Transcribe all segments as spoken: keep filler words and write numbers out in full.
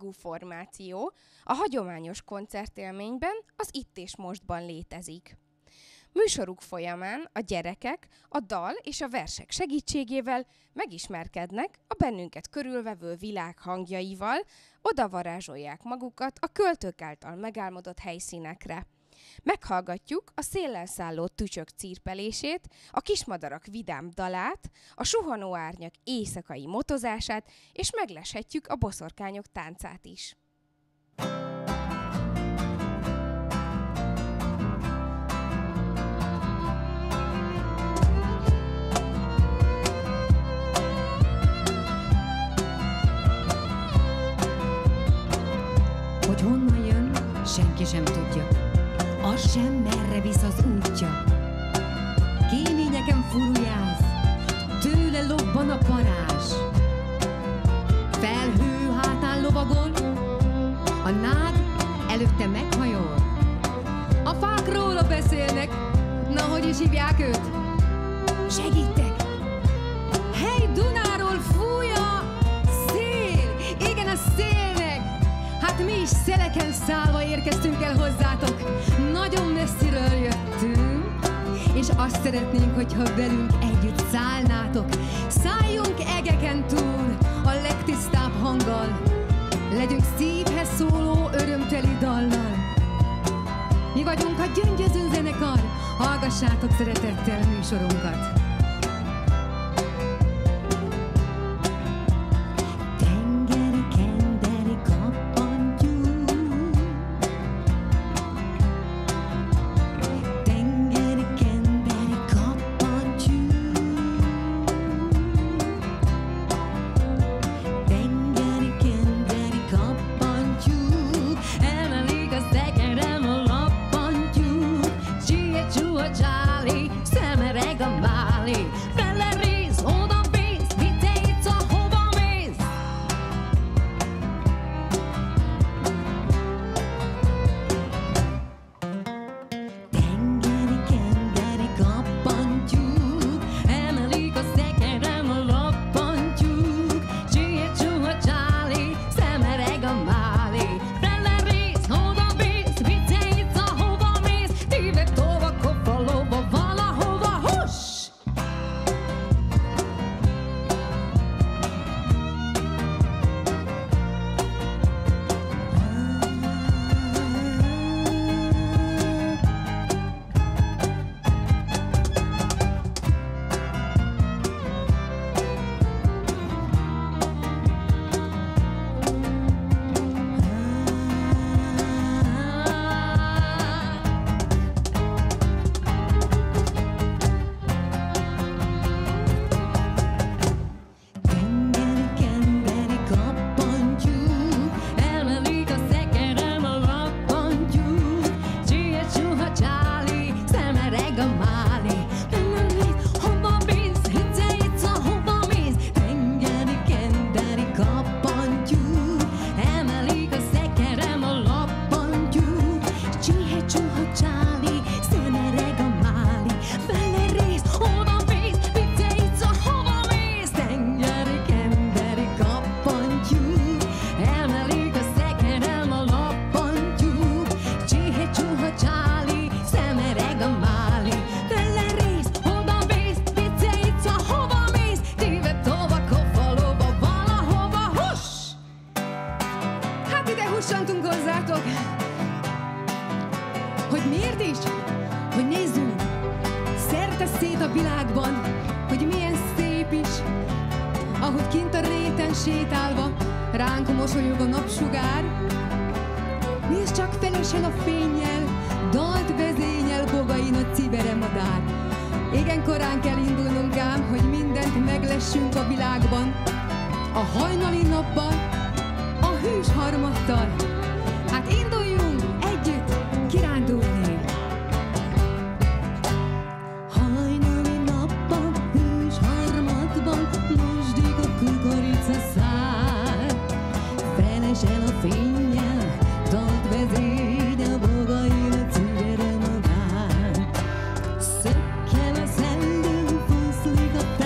tagú formáció a hagyományos koncertélményben, az Itt és Mostban létezik. Műsoruk folyamán a gyerekek a dal és a versek segítségével megismerkednek a bennünket körülvevő világ hangjaival, odavarázsolják magukat a költők által megálmodott helyszínekre. Meghallgatjuk a széllel szálló tücsök cirpelését, a kismadarak vidám dalát, a suhanó árnyak éjszakai motozását, és megleshetjük a boszorkányok táncát is. Hogy honnan jön, senki sem tudja. Az sem, merre visz az útja. Kéményeken furujász, tőle lobban a parázs. Felhő hátán lovagol, a nád előtte meghajol. A fák róla beszélnek, na hogy is hívják őt? Segítek! Hely, Dunáról fúj a szél! Igen, a szélnek! Hát mi is szeleken szállva érkeztünk el hozzátok. Nagyon messziről jöttünk, és azt szeretnénk, hogyha velünk együtt szállnátok. Szálljunk egeken túl a legtisztább hanggal, legyünk szívhez szóló örömteli dallal. Mi vagyunk a Gyöngyöző zenekar, hallgassátok szeretettel műsorunkat.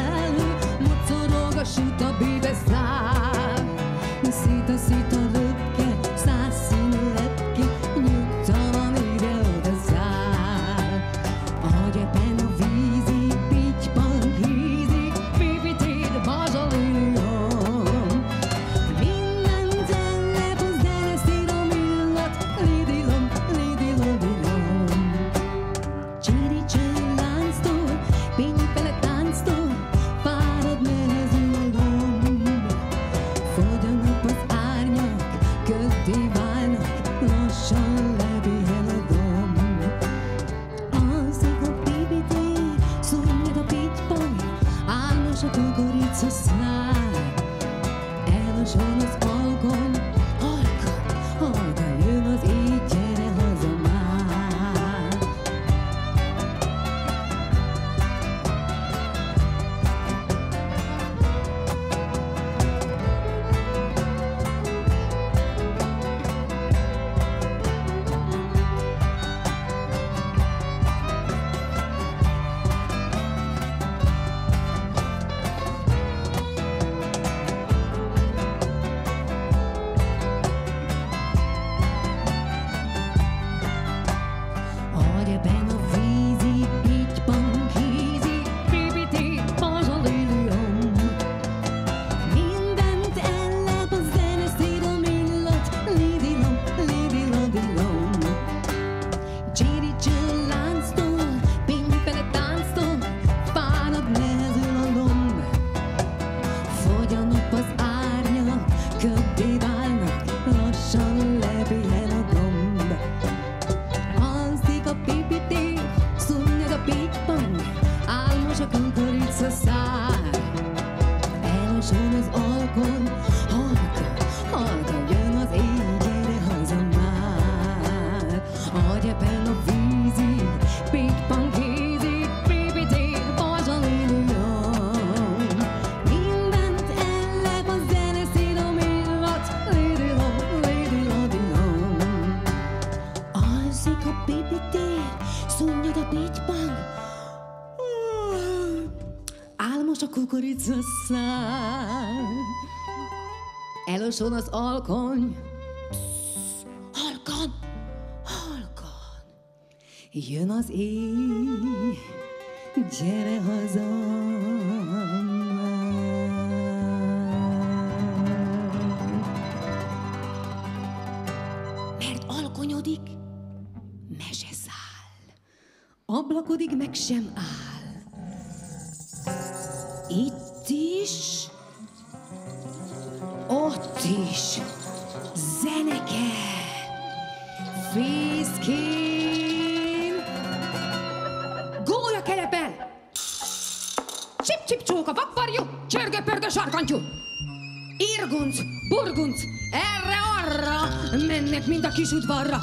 Szita, szita, röp, a kukorica szár, elmoson az alkony, halka, halka jön az éj, gyere haza már. Agyeben a vízi, így pankézi, pipiti, pazsaliliom. Mindent ellep a zene, szírom illat, lidilom, lidilodilom. Csiricső lánctól, pimpele tánctól, fárad nehezül a lomb. Fogy a nap, az árnyak, köddé válnak, lassan lepihen a gomb. Alszik a pipiti, szunnyad a pikpang, álmos a kukorica szár. Elmoson az alkony, halka, halka jön az éj, gyere haza már. Agyeben a vízi, pikpang kézi, pipiti, pazsaliliom. Mindent ellep a zene, szírom illat, lidilom, lidilodilom. Alszik a pipiti, szunnyad a pikpang, álmos a kukorica szár. Eloson az alkony, halkan, halkan jön az éj, gyere haza már. Mert alkonyodik, mese száll, ablakodik, meg sem áll. Itt is, ott is, zeneke, fészkén, gólya kelepel, csip-csip-csóka, vakvarjú, csörgő-pörgő sarkantyú. Irgunc, burgunc, erre-arra mennek, mint a kis udvarra.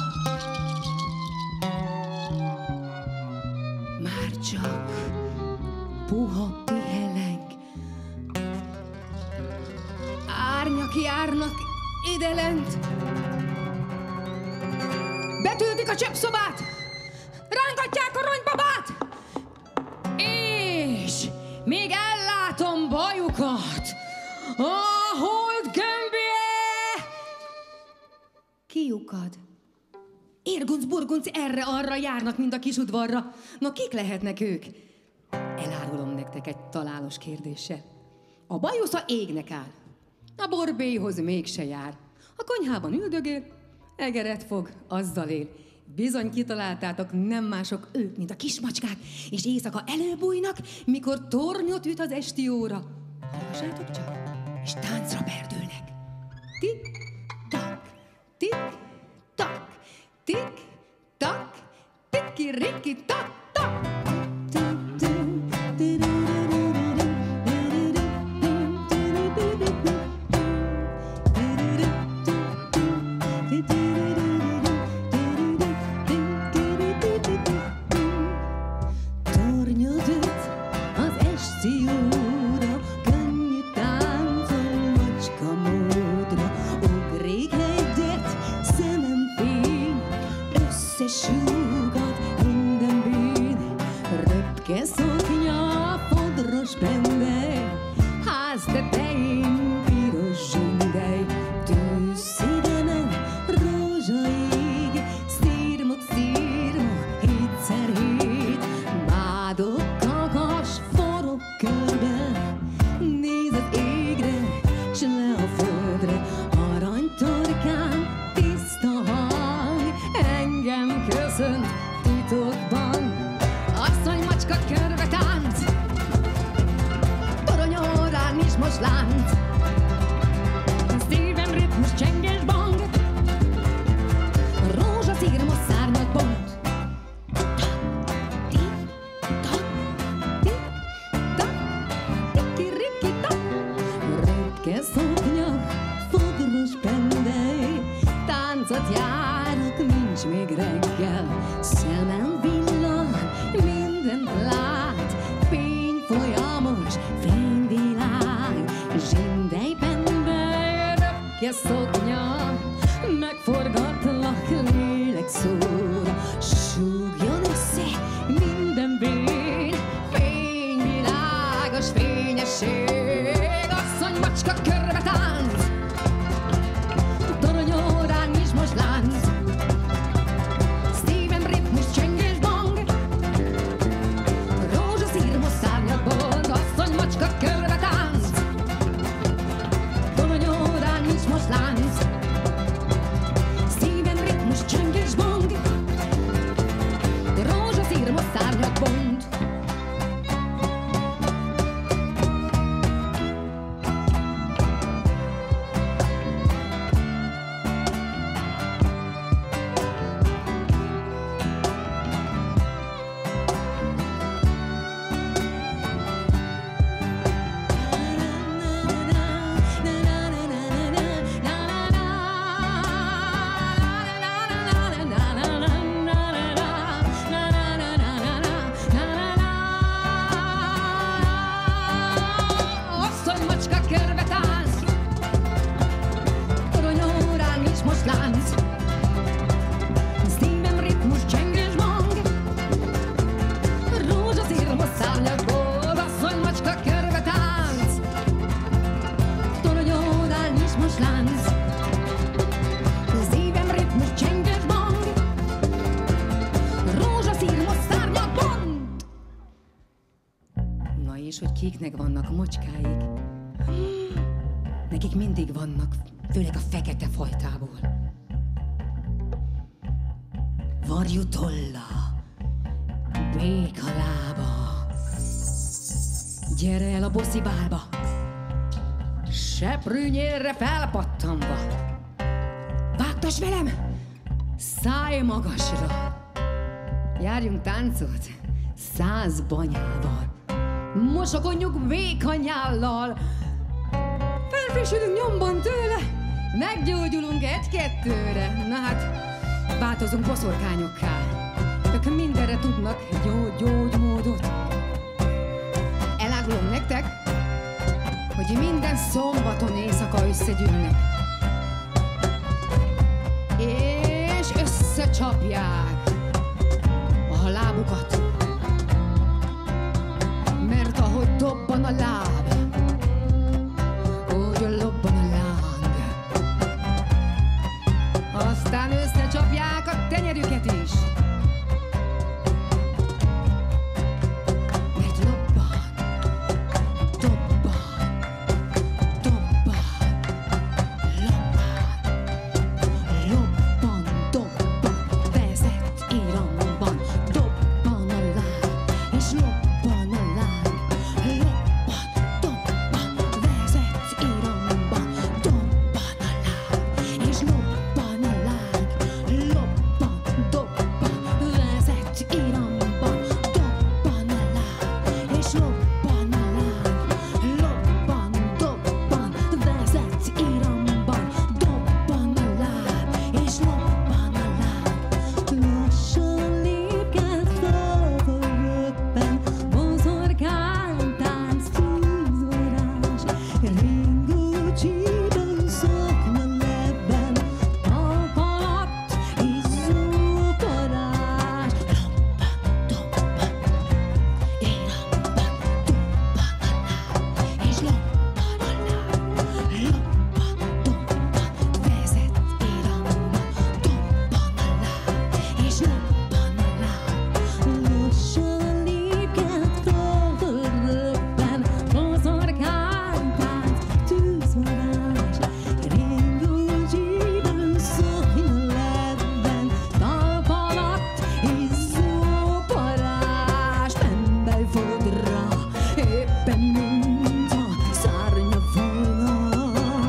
Már csak puha piheleg, árnyak járnak idelent. Betöltik a cseppszobát, rángatják a ronybabát, és még ellátom bajukat a hold gömbje. Kiukad. Irgunc, burgunc erre-arra járnak, mint a kis udvarra. Na, kik lehetnek ők? Elárulom nektek egy találós kérdéssel. A bajusza égnek áll, a borbélyhoz mégse jár. A konyhában üldögél, egeret fog, azzal él. Bizony kitaláltátok, nem mások ők, mint a kismacskák, és éjszaka előbújnak, mikor tornyot üt az esti óra. Hallgassátok csak, és táncra perdülnek. Tik-tak, tik-tak, tik-tak, tiki-riki-tak-tak. Tornyot üt az esti óra, könnyű táncol macska módra. Ugrik egyet, szemem fény, összesúgat minden bűn. Röpke szoknya, fodros pende, ház tetején piros zsindely. Tűzszigemen rózsaig, szírmok, szírmok, hétszer hét. Bádok, kakas, forog körbe, néz az égre, s le a földre. Aranytorkán tiszta hang, engem köszönt titokban. Asszony, macska, körbe tánc, torony órán is most lánc. sokat járok, nincs még reggel. Szemem villan, mindent lát, fény folyamos, fényvilág. Zsindelyben röpke szoknya, megforgatlak lélek szóra. Súgjon össze minden vén, fényvilágos fényesség. Asszony macska körbe tánc, toronyórán is most lánc. Szívem ritmus, csengés, bang, rózsaszír most szárnyat bond. Asszony macska körbe tánc, toronyórán is most lánc. Szívem ritmus, csengés, bang, rózsaszír most szárnyat bond. Asszony macska körbe tánc, toronyórán is most lánc. Szívem ritmus, csengés, bang, rózsaszír most szárnyat bond. Asszony macska körbe tánc, toronyórán is most lánc. Szívem ritmus, csengés, bang, rózsaszír most szárnyat bond. Na és hogy kiknek vannak mocskáik? Nekik mindig vannak, főleg a fekete fajtából. Varjú tolla, béka lába, gyere el a boszibálba, seprűnyérre felpattanva. Vágtass velem, szállj magasra, járjunk táncot száz banyával. Mosokodjuk véka nyállal, felfrissülünk nyomban tőle, meggyógyulunk egy-kettőre. Na hát, változunk boszorkányokká, ők mindenre tudnak gyógy gyógymódot. Elárulom nektek, hogy minden szombaton éjszaka összegyűlnek, és összecsapják a lábukat. Mert ahogy dobban a láb, úgy lobban a láng. Aztán összecsapják a tenyerüket is, mert lobban, dobban, dobban, lobban, lobban, dobban, vezet iramban, dobban a láb, és lobban a láng. Lobban, dobban, vezet iramban, dobban a láb, és lobban a láng. Lobban, dobban, vezet iramban, dobban a láb, és lobban a láng. Lobban, dobban, vezet iramban, dobban a láb, és lobban a láng. Lassan lépked fel a röppen, boszorkánytánc, tűzvarázs, ringó csípő szoknya lebben, talp alatt izzó parázs. Lobban, dobban, iramban, dobban a láb, és lobban a láb. Lobban, dobban, vezet iramban, dobban a láb, és lobban a láb. Lassan lépked fel a röppen, boszorkánytánc, tűzvarázs, ringó csípő szoknya lebben, talp alatt izzó parázs. Pembel fog rá, éppen mint a szárnya volna.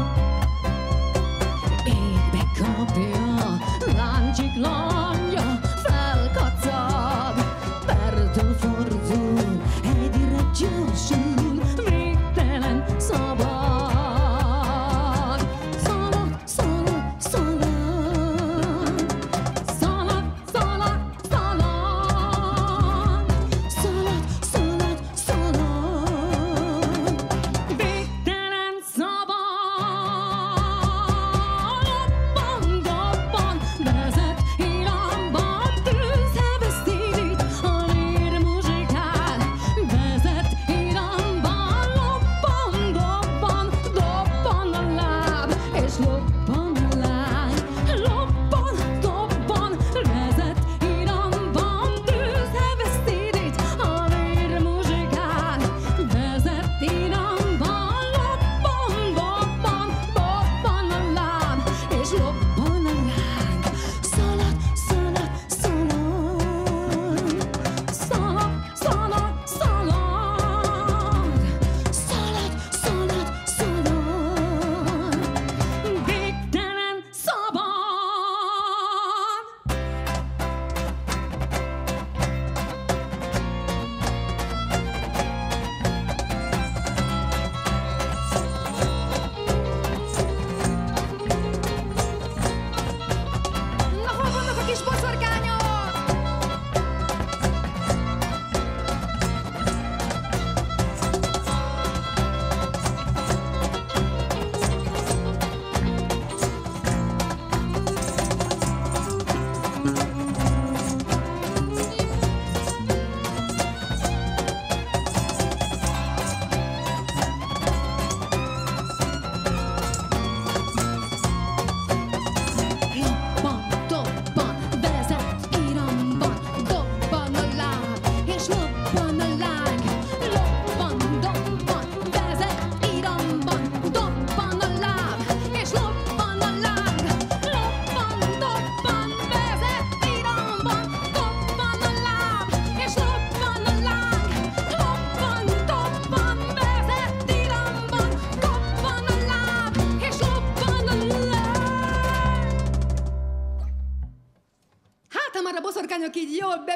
Égbe kapja, láncsik lanja, felkacag, pertől fordul, egyre gyorsul, végtelen szabad. Szalad, szalad, szalad,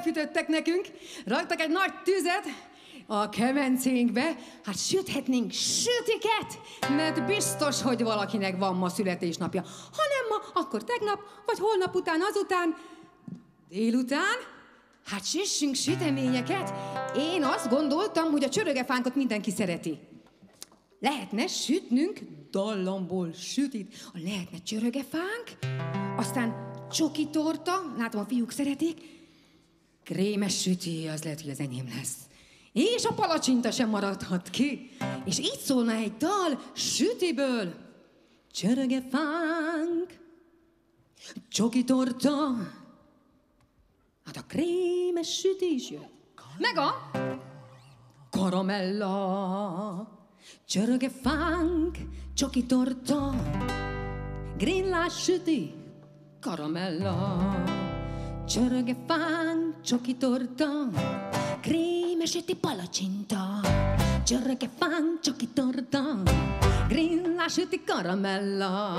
fűtöttek nekünk, raktak egy nagy tüzet a kemencénkbe, hát süthetnénk sütiket, mert biztos, hogy valakinek van ma születésnapja. Ha nem ma, akkor tegnap, vagy holnap után, azután, délután, hát süssünk süteményeket. Én azt gondoltam, hogy a csörögefánkot mindenki szereti. Lehetne sütnünk dallamból sütit, lehetne csörögefánk, aztán csoki torta, látom a fiúk szeretik, krémes süti, az lehet, hogy az enyém lesz. És a palacsinta sem maradhat ki. És így szólna egy dal sütiből. Csörögefánk, csoki torta, hát a krémes süti is jön. Meg a karamella. Csörögefánk, csoki torta, grillás süti, karamella. Csörögefánk, csoki torta, krémes süti, palacsinta. Csörögefánk, csoki torta, grillás süti, karamella.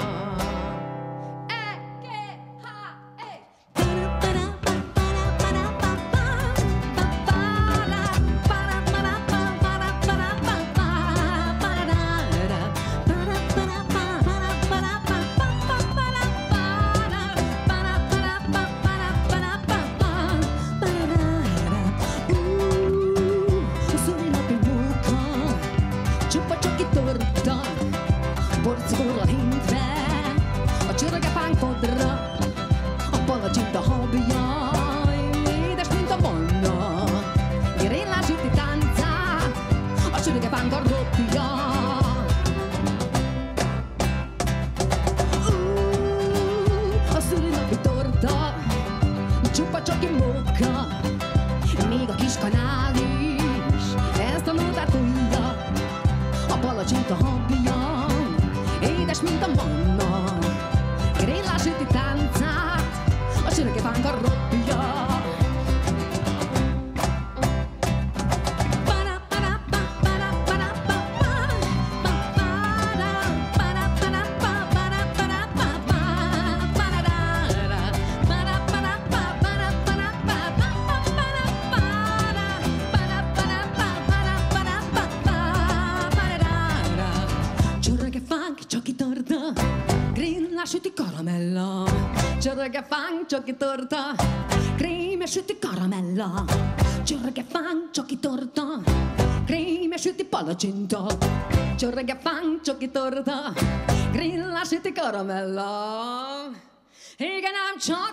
Csörögefánk, csoki torta, krémes süti, karamella. Csörögefánk, csoki torta, krémes süti, palacsinta. Csörögefánk, csoki torta, grillás süti, karamella. Igen, ám csak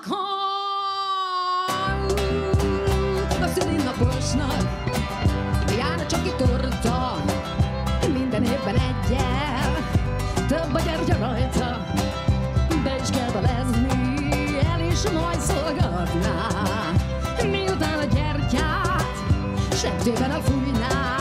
hall a szülinaposnak jár a csoki torta, minden évben egyel, több a gyertya rajta, be is kell belezni, el is majd szolgatná, miután a gyertyát septében elfújná.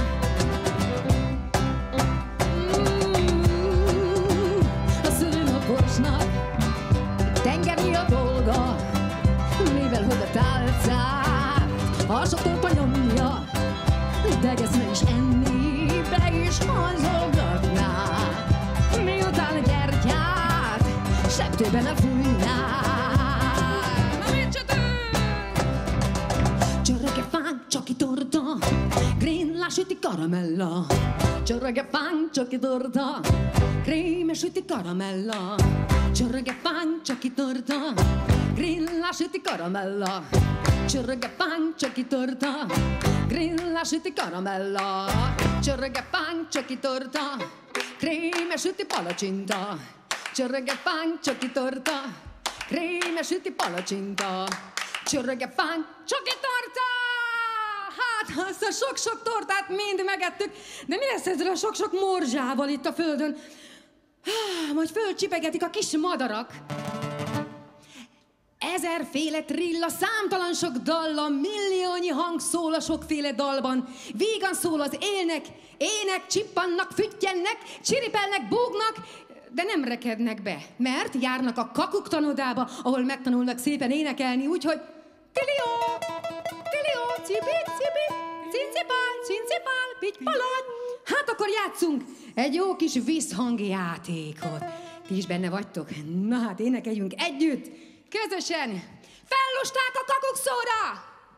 Mm, a szülinaposnak tengernyi a dolga, mivel hogy a tálcát alsótorta nyomja, degeszne is enni, be is hajzolgatná, miután a gyertyát septében elfújná. Na mit csinálunk? Csörögefánk, csoki torta, grillás süti, karamella. Csörögefánk, csoki torta, krémes süti, karamella. Csörögefánk, csoki torta, grillás süti, karamella. Csörögefánk, csoki torta, grillás süti, karamella. Csörögefánk, csoki torta, krémes süti, palacsinta. Csörögefánk, csoki torta, krémes süti, palacsinta. Csörögefánk, csoki torta! Hát, azt a sok-sok tortát mind megettük, de mi lesz ezzel a sok-sok morzsával itt a földön? Majd fölcsipegetik a kis madarak. Ezerféle trilla, számtalan sok dallam, milliónyi hang szól a sokféle dalban. Vígan szól az élnek, ének, csippannak, füttyennek, csiripelnek, búgnak, de nem rekednek be, mert járnak a kakuk tanodába, ahol megtanulnak szépen énekelni, úgyhogy tilió, tilió, cipi, cipi, cincipál, cincipál, pitypalaj. Hát akkor játszunk egy jó kis visszhangi játékot. Ti is benne vagytok? Na hát énekeljünk együtt, közösen. Fellosták a kakukszóra!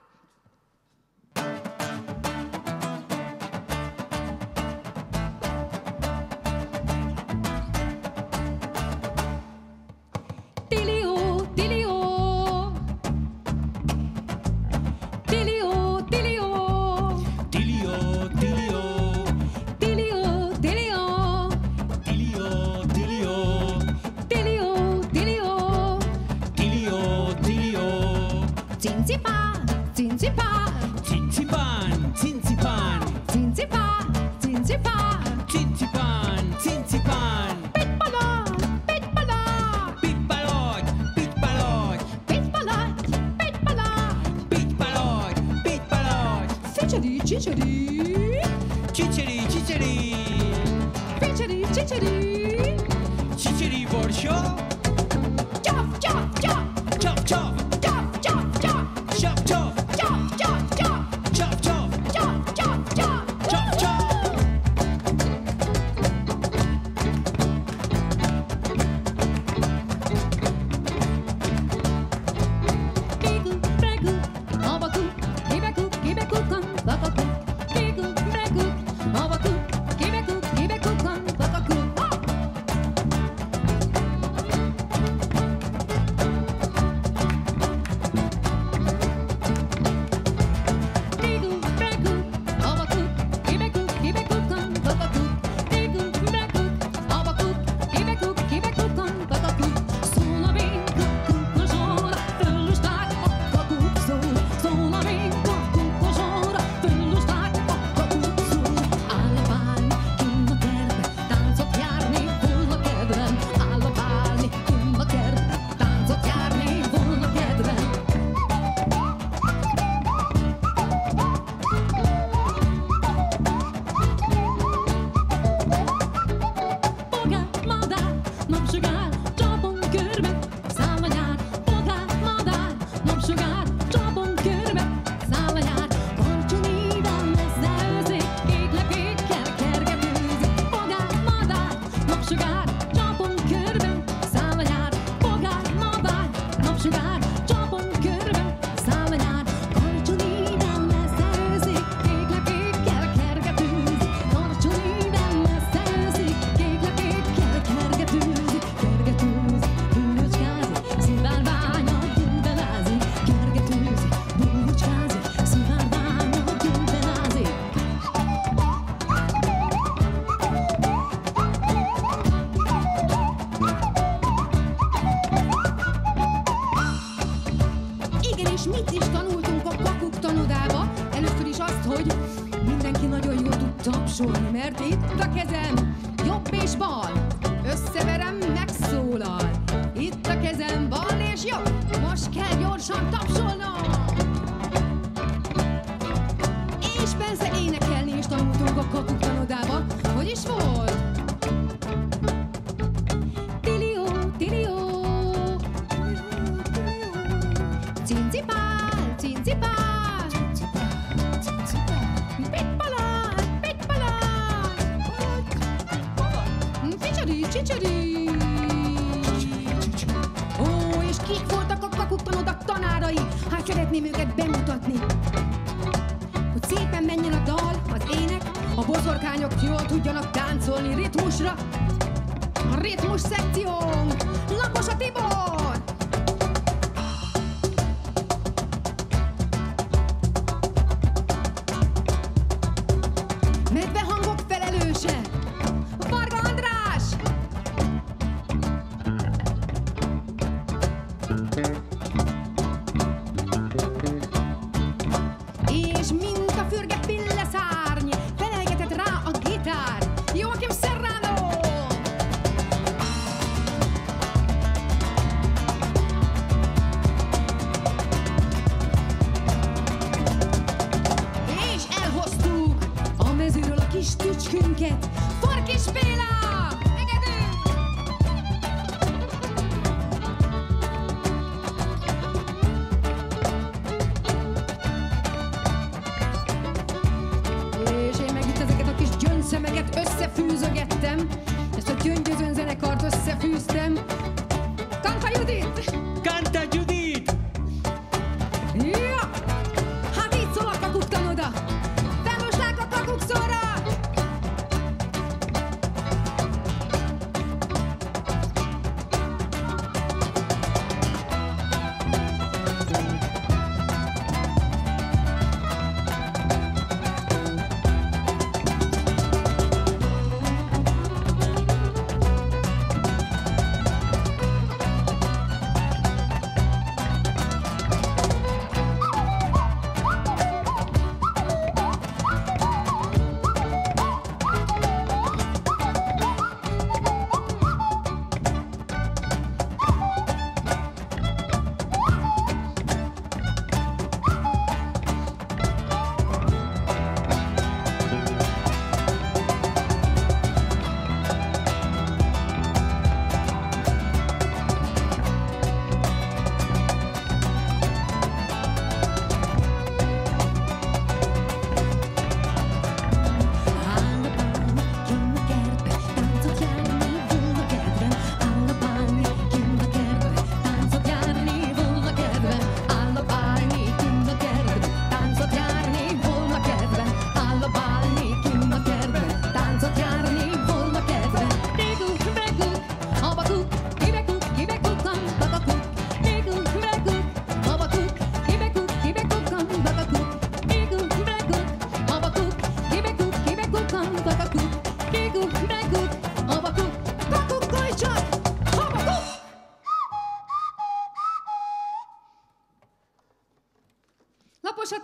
Mert itt a kezem, jobb és bal, összeverem, megszólal. Itt a kezem, bal és jobb, most kell gyorsan tapsolnom. És persze énekelni is tanultunk a kakuk tanodába. Hogy is volt? Tilió, tilió, cincipál, cincipál. Csicseri! Ó, és kik voltak a kakuk-tanoda tanárai? Hát szeretném őket bemutatni. Hogy szépen menjen a dal, az ének, a boszorkányok jól tudjanak táncolni ritmusra. A ritmus szekciónk, Lakosa Tibor! Medvehangok felelőse, Varga András! És mint a fürge pilleszárny, felelgetett rá a gitár, Joachim Serrano! És elhoztuk a mezőről a kis tücskünket, Farkis Béla! Szemeket összefűzögettem, ezt a gyöngyözön zenekart összefűztem. Kanta Judit! Kanta Judit! Ja! Hát így szól a kakuk tanoda! Támoslák a kakuk szóra!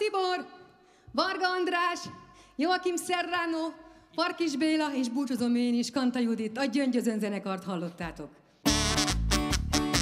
Tibor, Varga András, Joachim Serrano, Farkis Béla, és búcsúzom én is, Kanta Judit, a Gyöngyözön zenekart hallottátok.